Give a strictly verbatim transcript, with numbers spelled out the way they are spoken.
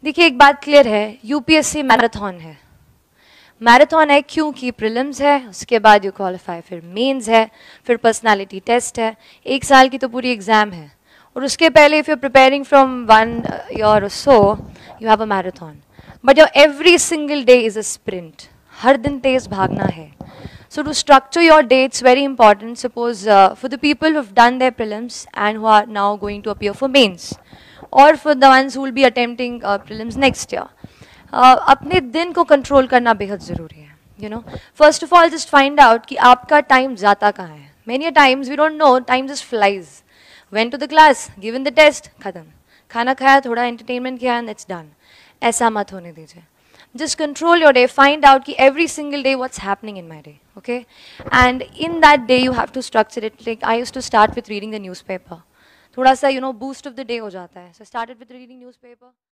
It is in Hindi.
देखिए एक बात क्लियर है, यूपीएससी मैराथन है। मैराथन है क्योंकि प्रीलिम्स है, उसके बाद यू क्वालिफाई, फिर मेंस है, फिर पर्सनालिटी टेस्ट है, एक साल की तो पूरी एग्जाम है। और उसके पहले if you are preparing from one year so you have a marathon, but your every single day is a sprint. हर दिन तेज भागना है। So to structure your day, it's very important. Suppose uh, for the people who've done their prelims and who are now going to appear for mains, or for the ones who will be attempting uh, prelims next year, uh, अपने दिन को control करना बेहद ज़रूरी है. You know, first of all, just find out कि आपका time जाता कहाँ है. Many a times we don't know, time just flies. Went to the class, given the test, खत्म. खाना खाया, थोड़ा entertainment किया, and it's done. ऐसा मत होने दीजिए. Just control your day, find out ki every single day what's happening in my day, okay? And in that day you have to structure it. Like I used to start with reading the newspaper. Thoda sa, you know, boost of the day ho jata hai. So I started with reading newspaper.